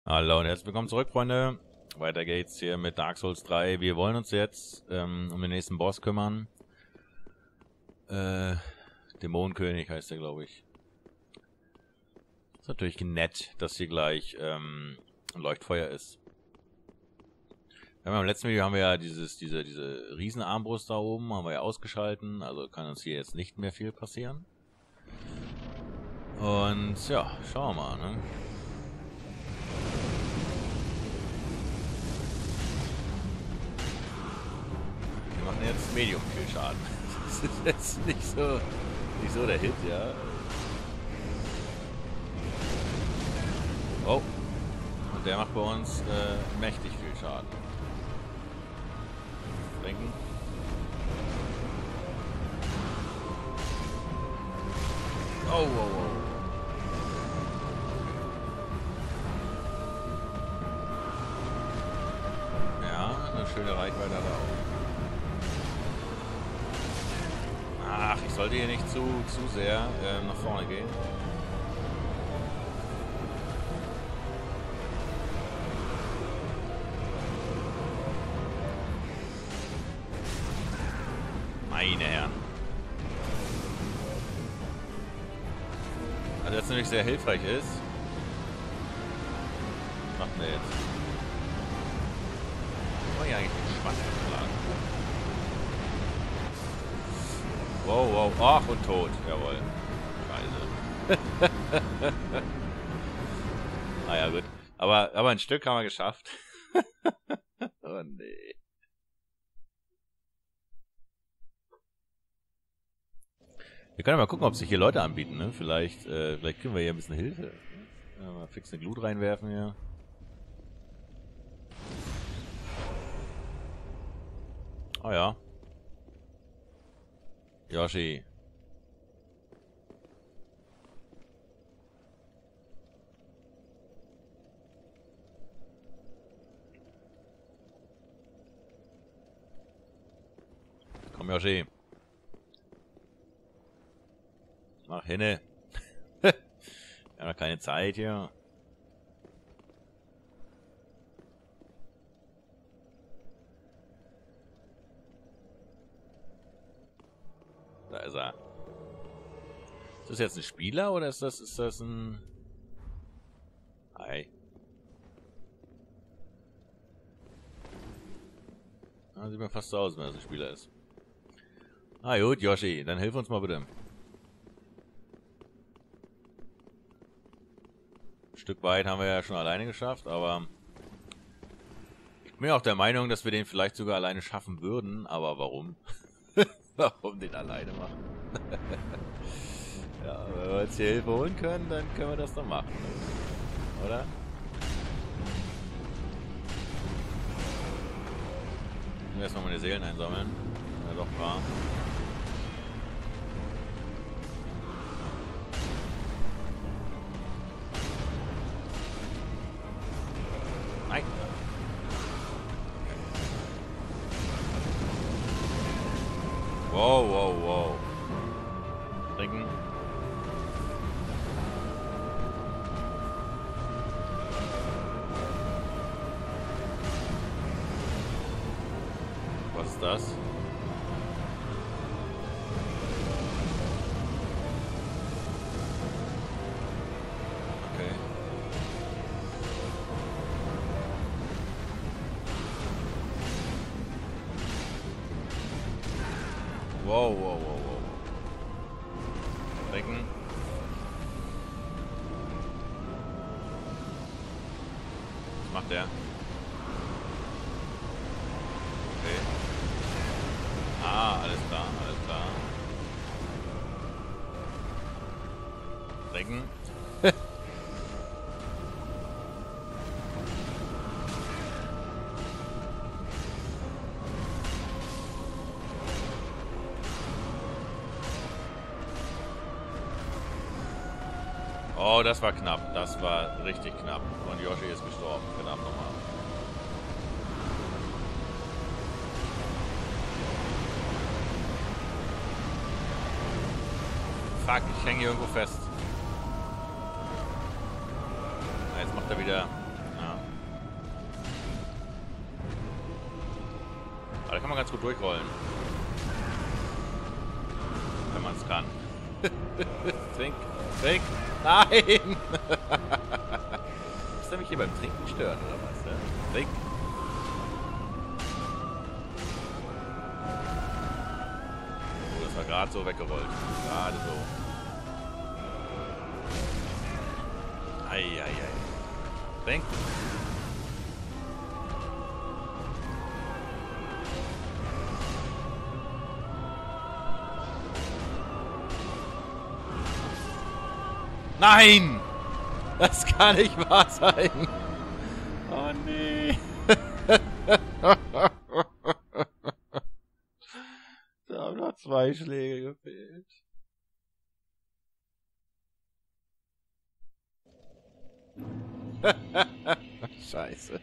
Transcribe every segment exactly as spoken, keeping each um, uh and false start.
Hallo und herzlich willkommen zurück, Freunde. Weiter geht's hier mit Dark Souls drei. Wir wollen uns jetzt ähm, um den nächsten Boss kümmern. Äh, Dämonenkönig heißt der, glaube ich. Ist natürlich nett, dass hier gleich ähm, ein Leuchtfeuer ist. Ja, im letzten Video haben wir ja dieses, diese, diese Riesenarmbrust da oben, haben wir ja ausgeschalten. Also kann uns hier jetzt nicht mehr viel passieren. Und ja, schauen wir mal, ne? Wir machen jetzt Medium viel Schaden. Das ist jetzt nicht so, nicht so der Hit, ja. Oh. Und der macht bei uns äh, mächtig viel Schaden. Trinken. Oh, oh, oh. Ja, eine schöne Reichweite hat er auch. Ach, ich sollte hier nicht zu, zu sehr äh, nach vorne gehen. Meine Herren. Also jetzt natürlich sehr hilfreich ist. Was macht der jetzt? Oh ja, eigentlich den Schwanz geschlagen. Wow, wow. Ach, und tot. Jawohl. Scheiße. Naja, gut. Aber, aber ein Stück haben wir geschafft. Oh, nee. Wir können ja mal gucken, ob sich hier Leute anbieten, ne? Vielleicht, äh, vielleicht kriegen wir hier ein bisschen Hilfe. Ja, mal fix eine Glut reinwerfen hier. Oh ja. Yoshi. Komm, Yoshi. Mach hinne. Wir haben noch keine Zeit hier. Da ist er. Ist das jetzt ein Spieler oder ist das, ist das ein... Hi. Ah, sieht mir fast so aus, wenn das ein Spieler ist. Ah gut, Yoshi, dann hilf uns mal bitte. Ein Stück weit haben wir ja schon alleine geschafft, aber... Ich bin auch der Meinung, dass wir den vielleicht sogar alleine schaffen würden, aber warum? Warum den alleine machen? Ja, wenn wir jetzt hier Hilfe holen können, dann können wir das doch machen. Ne? Oder? Ich will erstmal meine Seelen einsammeln. Ja, doch wahr. Nein. Wow, wow, wow. Trinken. Was ist das? Okay. Wow, wow, wow, wow. Trinken. Was macht der? Okay. Ah, alles klar, alles klar. Trinken. Oh, das war knapp. Das war richtig knapp. Und Yoshi ist gestorben. Verdammt nochmal. Fuck, ich hänge hier irgendwo fest. Ah, jetzt macht er wieder... Aber da kann man ganz gut durchrollen. Wenn man es kann. Trink, trink, nein! Ist der mich hier beim Trinken stört, oder was? Ne? Trink. Oh, das war gerade so weggerollt. Gerade so. Eieiei. Trink. Nein! Das kann nicht wahr sein! Oh nee! Da haben noch zwei Schläge gefehlt. Scheiße.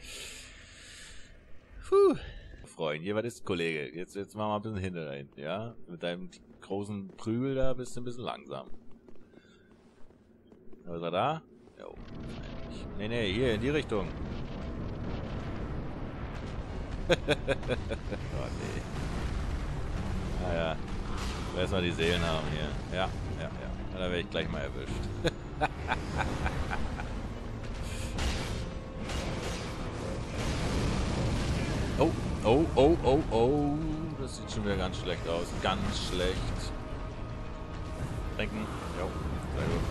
Puh. Freund, hier, was ist, Kollege? Jetzt, jetzt machen wir ein bisschen hinter da hinten, ja? Mit deinem großen Prügel da bist du ein bisschen langsam. Was ist er da? Jo. Nee, nee, hier in die Richtung. Oh nee. Naja. Erstmal die Seelen haben hier. Ja, ja, ja. Da werde ich gleich mal erwischt. Oh, oh, oh, oh, oh. Das sieht schon wieder ganz schlecht aus. Ganz schlecht. Trinken. Jo, sehr gut.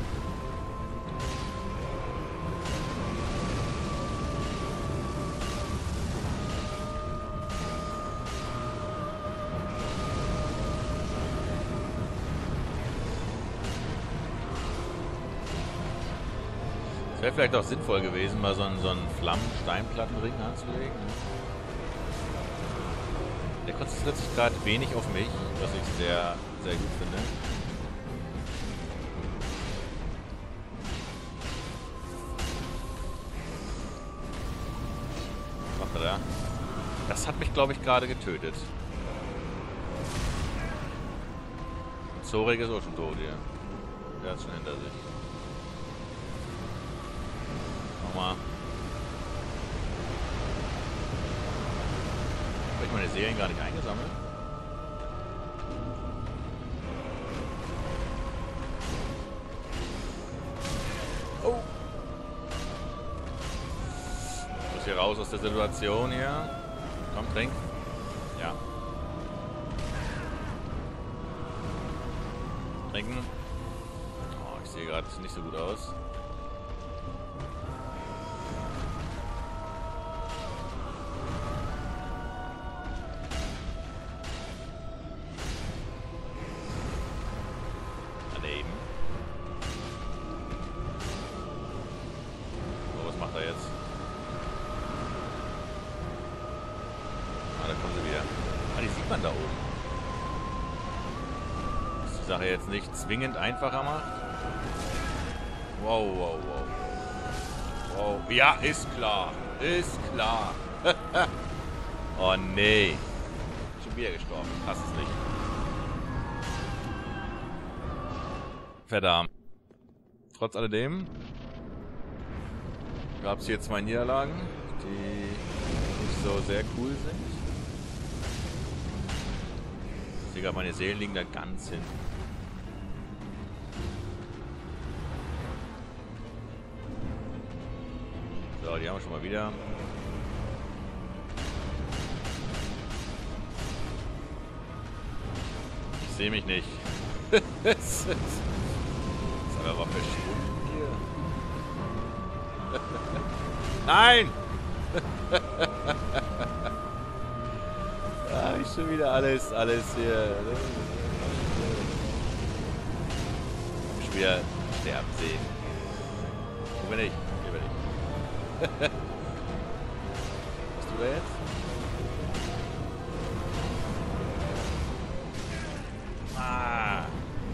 Wäre vielleicht auch sinnvoll gewesen, mal so einen, so einen Flammen-Steinplattenring anzulegen. Der konzentriert sich gerade wenig auf mich, was ich sehr, sehr gut finde. Was macht er da? Das hat mich, glaube ich, gerade getötet. Zorek ist auch schon tot hier. Der hat es schon hinter sich. Nochmal. Habe ich meine Serien gar nicht eingesammelt? Oh! Ich muss hier raus aus der Situation hier. Komm, trink. Ja. Trinken. Oh, ich sehe gerade nicht so gut aus. Da oben. Was die Sache jetzt nicht zwingend einfacher macht. Wow, wow, wow. Wow. Ja, ist klar. Ist klar. Oh nee. Schon wieder gestorben. Passt es nicht. Verdammt. Trotz alledem gab es hier zwei Niederlagen, die nicht so sehr cool sind. Ich sehe gerade, meine Seelen liegen da ganz hinten. So, die haben wir schon mal wieder. Ich sehe mich nicht. Das ist aber verschwunden hier. Nein! Ah, ich schon wieder alles, alles hier. Ich schon wieder sterben sehen. Wo bin ich? Hier bin ich. Was tut er jetzt? Ah!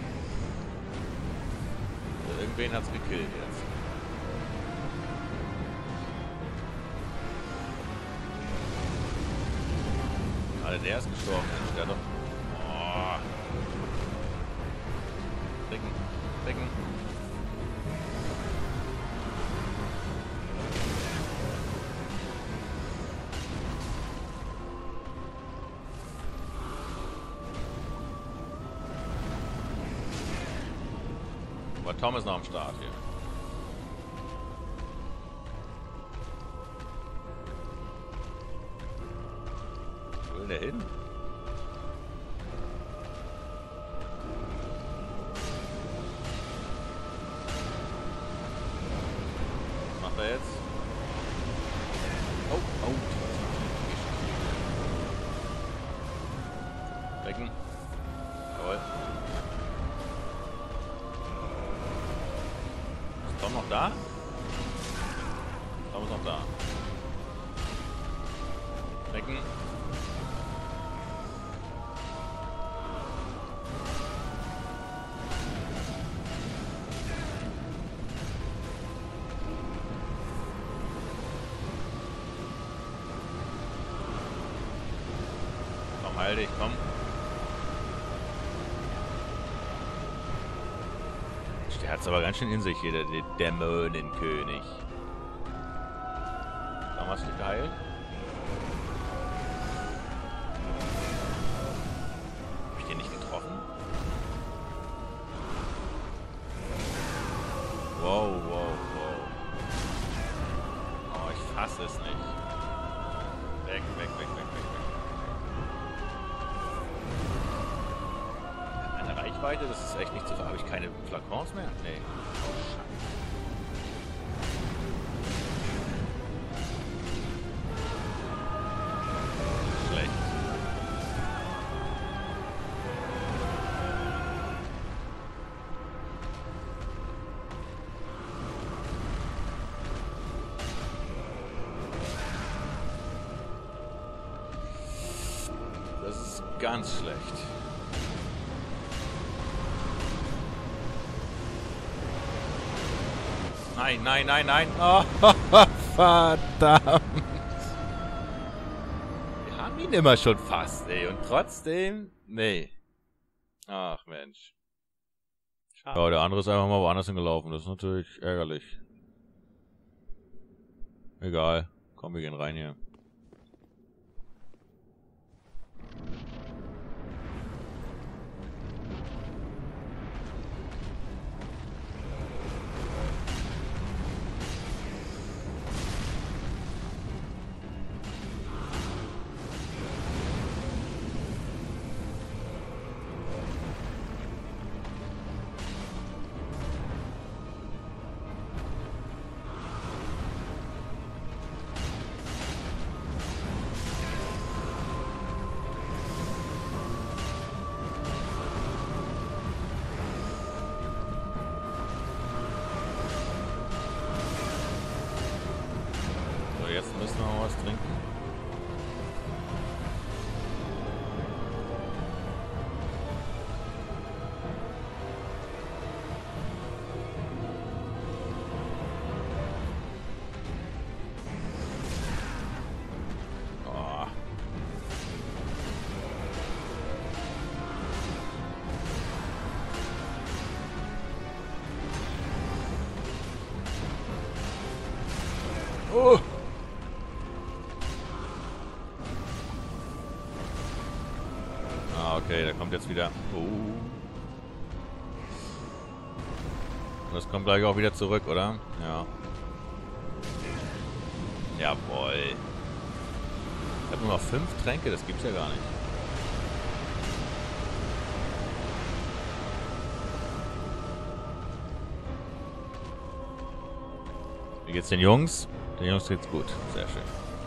Also irgendwen hat's gekillt jetzt. Gerade der ist gestorben, Mensch, der doch. Oh. Trinken, trinken. Aber Tom ist noch am Start hier. Wo will der hin? Was macht er jetzt? Oh, oh. Becken. Jawohl. Ist Tom noch da? Tom ist noch da. Becken. Komm, heil dich, komm. Der hat's aber ganz schön in sich hier, der, der Dämonenkönig. Warum hast du dich geheilt? Hab ich den nicht getroffen? Wow, wow, wow. Oh, ich fasse es nicht. Weg, weg, weg, weg, weg, weg. Reichweite, das ist echt nicht zu ver... Habe ich keine Flakons mehr? Nee. Oh, Scheiße. Schlecht. Das ist ganz schlecht. Nein, nein, nein, nein. Oh, verdammt. Wir haben ihn immer schon fast, ey. Und trotzdem, nee. Ach, Mensch. Schade. Ja, der andere ist einfach mal woanders hingelaufen. Das ist natürlich ärgerlich. Egal. Komm, wir gehen rein hier. Jetzt müssen wir mal was trinken. Oh. Oh. Okay, der kommt jetzt wieder. Oh. Das kommt gleich auch wieder zurück, oder? Ja. Jawohl. Ich habe nur noch fünf Tränke, das gibt's ja gar nicht. Wie geht's den Jungs? Den Jungs geht's gut. Sehr schön.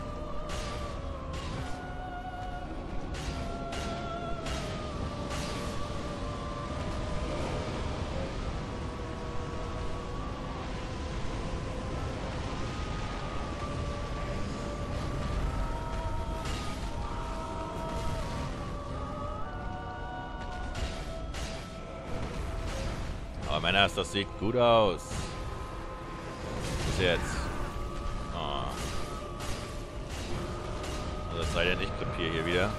Aber Männer, das sieht gut aus. Bis jetzt. Oh. Also das sei denn, ich krepiere hier wieder.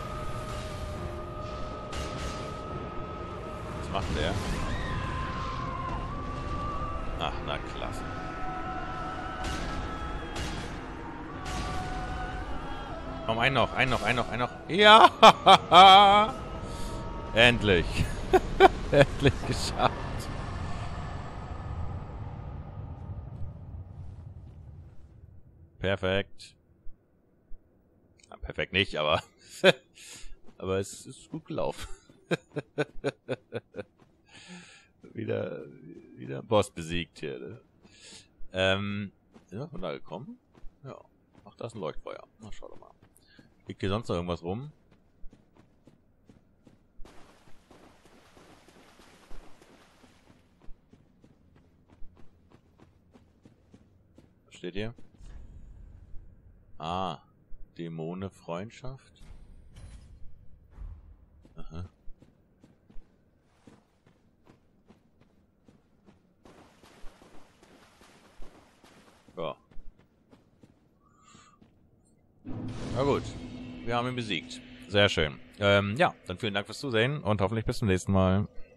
Was macht der? Ach, na klasse. Komm, ein noch, ein noch, ein noch, ein noch. Ja! Endlich. Endlich geschafft. perfekt. Ja, perfekt nicht, aber... aber es ist gut gelaufen. wieder, wieder ein Boss besiegt hier, ne? Ähm, sind wir von da gekommen? Ja. Ach, da ist ein Leuchtfeuer. Na, schau doch mal. Liegt hier sonst noch irgendwas rum? Was steht hier? Ah, Dämone Freundschaft. Aha. Ja. Na gut. Wir haben ihn besiegt. Sehr schön. Ähm, ja, dann vielen Dank fürs Zusehen und hoffentlich bis zum nächsten Mal.